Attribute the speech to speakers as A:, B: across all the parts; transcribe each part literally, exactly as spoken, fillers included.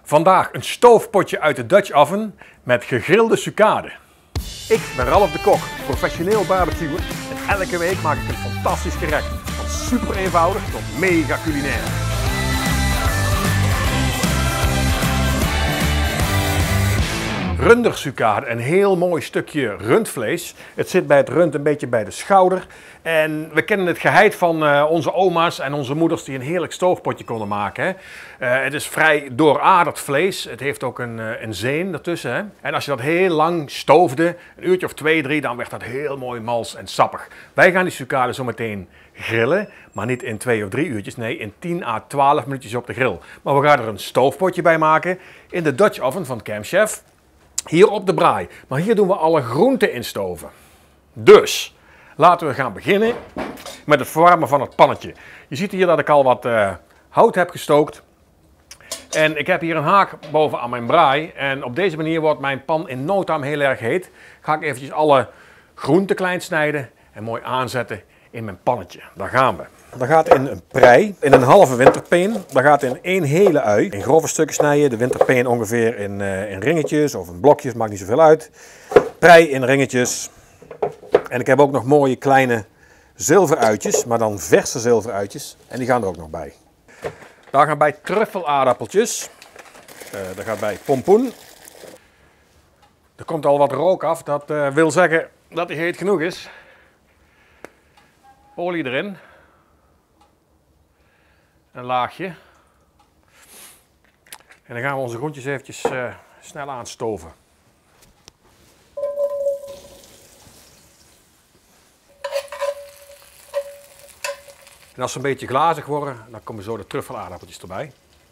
A: Vandaag een stoofpotje uit de Dutch oven met gegrilde sucade. Ik ben Ralf de Kok, professioneel barbecuer en elke week maak ik een fantastisch gerecht. Van super eenvoudig tot mega culinair. Rundersucade, een heel mooi stukje rundvlees. Het zit bij het rund een beetje bij de schouder. En we kennen het geheid van uh, onze oma's en onze moeders die een heerlijk stoofpotje konden maken. Hè. Uh, het is vrij dooraderd vlees. Het heeft ook een, uh, een zeen ertussen. Hè. En als je dat heel lang stoofde, een uurtje of twee, drie, dan werd dat heel mooi mals en sappig. Wij gaan die sucade zo meteen grillen, maar niet in twee of drie uurtjes. Nee, in tien à twaalf minuutjes op de grill. Maar we gaan er een stoofpotje bij maken in de Dutch oven van Camp Chef. Hier op de braai. Maar hier doen we alle groenten in stoven. Dus, laten we gaan beginnen met het verwarmen van het pannetje. Je ziet hier dat ik al wat uh, hout heb gestookt. En ik heb hier een haak bovenaan mijn braai. En op deze manier wordt mijn pan in no time heel erg heet. Ga ik eventjes alle groenten klein snijden en mooi aanzetten in mijn pannetje. Daar gaan we. Dat gaat in een prei, in een halve winterpeen. Dat gaat in één hele ui. In grove stukken snijden, de winterpeen ongeveer in, uh, in ringetjes of in blokjes, maakt niet zoveel uit. Prei in ringetjes. En ik heb ook nog mooie kleine zilveruitjes, maar dan verse zilveruitjes. En die gaan er ook nog bij. Daar gaan bij truffelaardappeltjes. Uh, daar gaat bij pompoen. Er komt al wat rook af, dat uh, wil zeggen dat hij heet genoeg is. Olie erin. Een laagje. En dan gaan we onze groentjes eventjes uh, snel aanstoven. En als ze een beetje glazig worden, dan komen zo de truffelaardappeltjes erbij.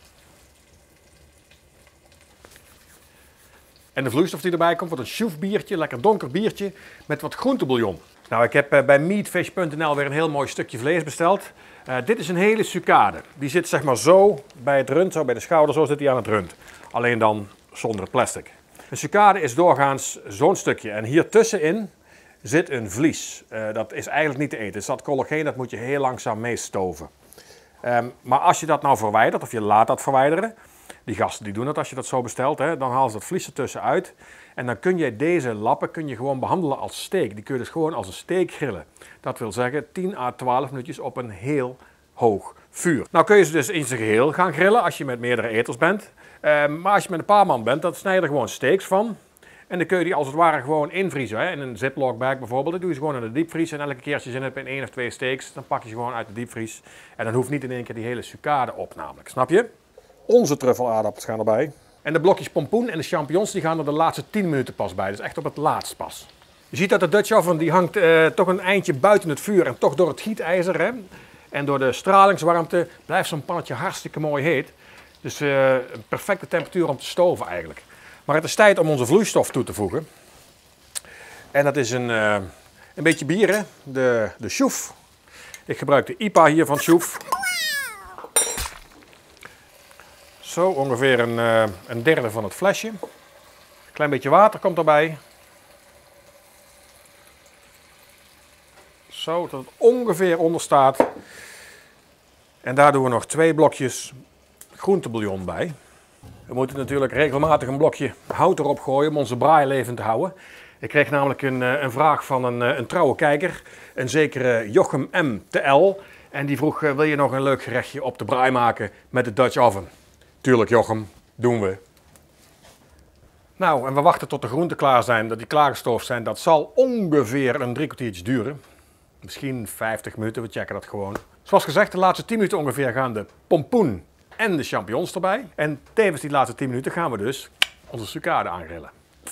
A: En de vloeistof die erbij komt wordt een chouf biertje, lekker donker biertje met wat groentebouillon. Nou, ik heb bij meatfish punt n l weer een heel mooi stukje vlees besteld. Uh, dit is een hele sucade. Die zit zeg maar zo bij het rund, zo bij de schouder, zo zit die aan het rund. Alleen dan zonder het plastic. Een sucade is doorgaans zo'n stukje. En hier tussenin zit een vlies. Uh, dat is eigenlijk niet te eten. Dus dat collageen, dat moet je heel langzaam meestoven. Um, maar als je dat nou verwijdert, of je laat dat verwijderen. Die gasten die doen dat als je dat zo bestelt. Hè, dan halen ze dat vlies ertussen uit. En dan kun je deze lappen kun je gewoon behandelen als steak. Die kun je dus gewoon als een steak grillen. Dat wil zeggen tien à twaalf minuutjes op een heel hoog vuur. Nou kun je ze dus in zijn geheel gaan grillen als je met meerdere eters bent. Uh, maar als je met een paar man bent, dan snij je er gewoon steaks van. En dan kun je die als het ware gewoon invriezen. Hè. In een ziploc bag bijvoorbeeld. Dan doe je ze gewoon in de diepvries. En elke keer als je zin hebt in één of twee steaks, dan pak je ze gewoon uit de diepvries. En dan hoeft niet in één keer die hele sucade op namelijk. Snap je? Onze truffelaardappels gaan erbij. En de blokjes pompoen en de champignons die gaan er de laatste tien minuten pas bij. Dus echt op het laatst pas. Je ziet dat de Dutch oven die hangt uh, toch een eindje buiten het vuur. En toch door het gietijzer hè, en door de stralingswarmte blijft zo'n pannetje hartstikke mooi heet. Dus uh, een perfecte temperatuur om te stoven eigenlijk. Maar het is tijd om onze vloeistof toe te voegen. En dat is een, uh, een beetje bier, hè? De, de chouf. Ik gebruik de I P A hier van chouf. Zo ongeveer een, uh, een derde van het flesje. Een klein beetje water komt erbij. Zo, dat het ongeveer onder staat. En daar doen we nog twee blokjes groentebouillon bij. We moeten natuurlijk regelmatig een blokje hout erop gooien om onze braai levend te houden. Ik kreeg namelijk een, een vraag van een, een trouwe kijker, een zekere Jochem M. te L. En die vroeg, wil je nog een leuk gerechtje op de braai maken met de Dutch oven? Tuurlijk Jochem, doen we. Nou, en we wachten tot de groenten klaar zijn, dat die klaargestoofd zijn. Dat zal ongeveer een drie kwartiertje duren. Misschien vijftig minuten, we checken dat gewoon. Zoals gezegd, de laatste tien minuten ongeveer gaan de pompoen en de champignons erbij. En tevens die laatste tien minuten gaan we dus onze sucade aangrillen.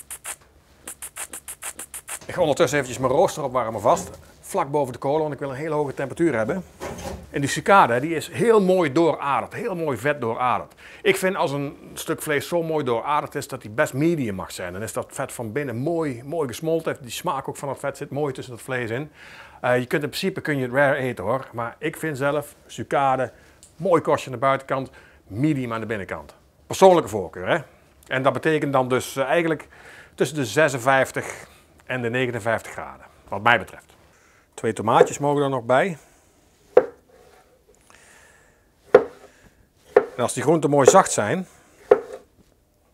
A: Ik ga ondertussen eventjes mijn rooster opwarmen vast. Vlak boven de kolen, want ik wil een hele hoge temperatuur hebben. En die sucade die is heel mooi dooraderd, heel mooi vet dooraderd. Ik vind als een stuk vlees zo mooi dooraderd is dat die best medium mag zijn. Dan is dat vet van binnen mooi, mooi gesmolten. Heeft die smaak ook van het vet zit mooi tussen het vlees in. Uh, je kunt in principe kun je het rare eten hoor. Maar ik vind zelf sucade mooi kostje aan de buitenkant, medium aan de binnenkant. Persoonlijke voorkeur hè. En dat betekent dan dus uh, eigenlijk tussen de zesenvijftig en de negenenvijftig graden, wat mij betreft. Twee tomaatjes mogen er nog bij. En als die groenten mooi zacht zijn,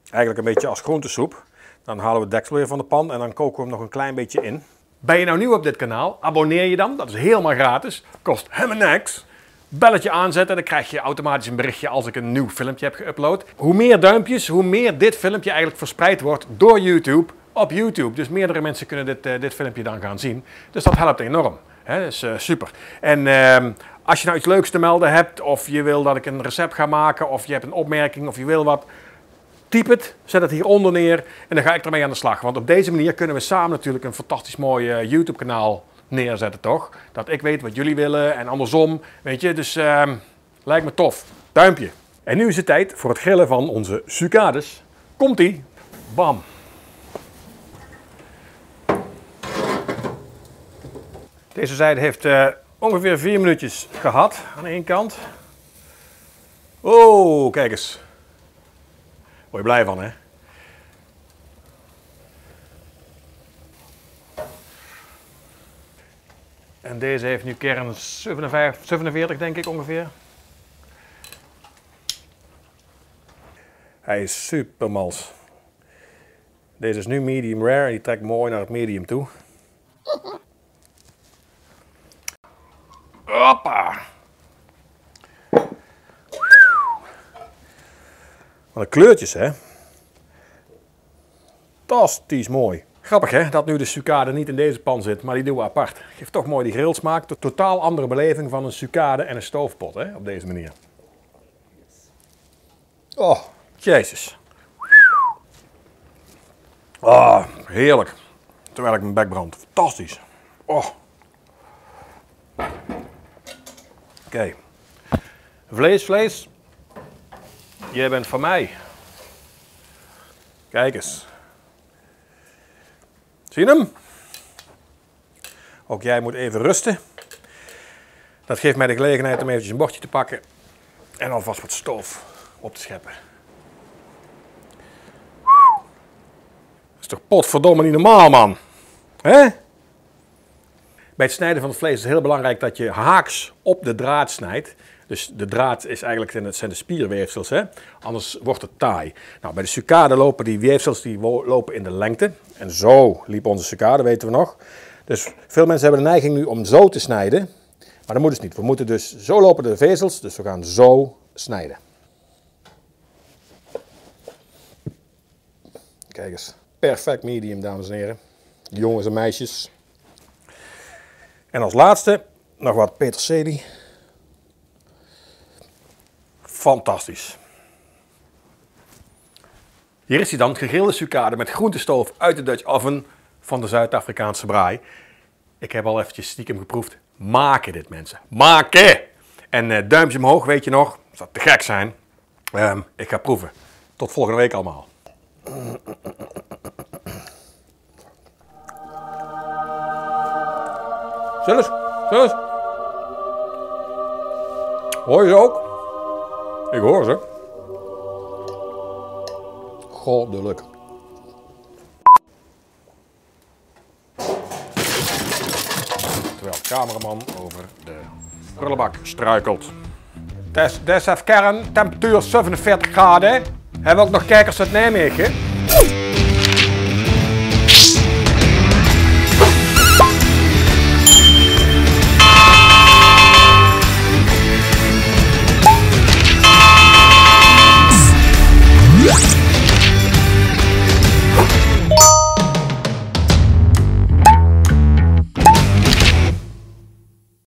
A: Eigenlijk een beetje als groentesoep. Dan halen we het deksel weer van de pan en dan koken we hem nog een klein beetje in. Ben je nou nieuw op dit kanaal? Abonneer je dan. Dat is helemaal gratis. Kost helemaal niks. Belletje aanzetten, dan krijg je automatisch een berichtje als ik een nieuw filmpje heb geüpload. Hoe meer duimpjes, hoe meer dit filmpje eigenlijk verspreid wordt door YouTube op YouTube. Dus meerdere mensen kunnen dit, uh, dit filmpje dan gaan zien. Dus dat helpt enorm. He, dat is uh, super. En uh, als je nou iets leuks te melden hebt, of je wil dat ik een recept ga maken, of je hebt een opmerking, of je wil wat, typ het, zet het hieronder neer en dan ga ik ermee aan de slag. Want op deze manier kunnen we samen natuurlijk een fantastisch mooi uh, YouTube kanaal neerzetten, toch? Dat ik weet wat jullie willen en andersom, weet je. Dus uh, lijkt me tof. Duimpje. En nu is het tijd voor het grillen van onze sucades. Komt-ie. Bam. Deze zijde heeft uh, ongeveer vier minuutjes gehad aan één kant. Oh, kijk eens. Word je blij van, hè? En deze heeft nu kern zevenenvijftig, zevenenveertig denk ik ongeveer. Hij is super mals. Deze is nu medium rare en die trekt mooi naar het medium toe. Hoppa! Wat een kleurtjes, hè? Fantastisch mooi. Grappig, hè? Dat nu de sucade niet in deze pan zit, maar die doen we apart. Geeft toch mooi die grillsmaak. Een totaal andere beleving van een sucade en een stoofpot, hè? Op deze manier. Oh, jezus. Oh, heerlijk. Terwijl ik mijn bek brand. Fantastisch. Oh. Oké. Okay. Vlees, vlees. Jij bent van mij. Kijk eens. Zie je hem? Ook jij moet even rusten. Dat geeft mij de gelegenheid om eventjes een bordje te pakken en alvast wat stof op te scheppen. Dat is toch potverdomme niet normaal, man. Hè? Bij het snijden van het vlees is het heel belangrijk dat je haaks op de draad snijdt. Dus de draad is eigenlijk, het zijn de spierweefsels, hè? Anders wordt het taai. Nou, bij de sucade lopen die weefsels die lopen in de lengte. En zo liep onze sucade, weten we nog. Dus veel mensen hebben de neiging nu om zo te snijden. Maar dat moet dus niet. We moeten dus, zo lopen de vezels, dus we gaan zo snijden. Kijk eens, perfect medium, dames en heren. Jongens en meisjes. En als laatste nog wat peterselie. Fantastisch. Hier is hij dan, gegrilde sucade met groentestoof uit de Dutch oven van de Zuid-Afrikaanse braai. Ik heb al eventjes stiekem geproefd. Maken dit, mensen. Maken! En uh, duimpje omhoog, weet je nog. Dat zou te gek zijn. Um, ik ga proeven. Tot volgende week allemaal. Zullen ze? Zullen ze? Hoor je ze ook? Ik hoor ze. Goddelijk. Terwijl de cameraman over de prullenbak struikelt. Des, des heeft kern, temperatuur zevenenveertig graden. Hebben we ook nog kijkers uit Nijmegen?